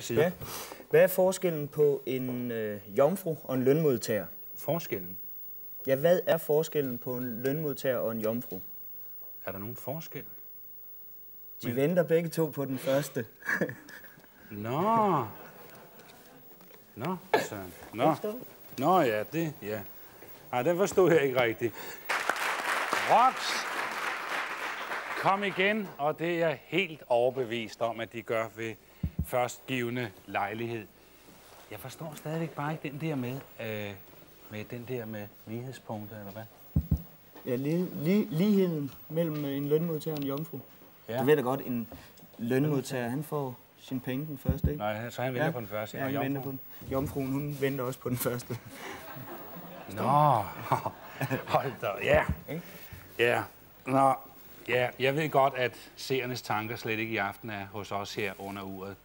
side. Ja. Hvad er forskellen på en jomfru og en lønmodtager? Forskellen? Ja, hvad er forskellen på en lønmodtager og en jomfru? Er der nogen forskel? De venter begge to på den første. Nå, Søren. Nå, ja, det, ja. Nej, den forstod jeg ikke rigtigt. Rox, kom igen, og det er jeg helt overbevist om, at de gør ved førstgivende lejlighed. Jeg forstår stadigvæk bare ikke den der med lighedspunkter, eller hvad? Ja, ligheden mellem en lønmodtager og en jomfru. Ja. Du ved da godt, en lønmodtager, han får sin penge den første, ikke? Nej, så han venter på den første. Ja, han venter på den. Jomfruen, hun venter også på den første. Nå, hold da, ja. Ja, nå, ja, jeg ved godt, at seernes tanker slet ikke i aften er hos os her under uret.